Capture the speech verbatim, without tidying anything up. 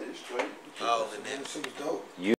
it straight. Oh, and then It was dope. You